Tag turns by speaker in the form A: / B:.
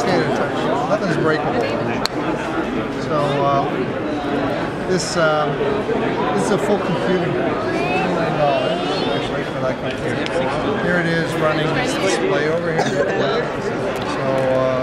A: potato touch. Nothing's breakable. So this is a full computing $29 actually for that computer. Here it is running this display over here. So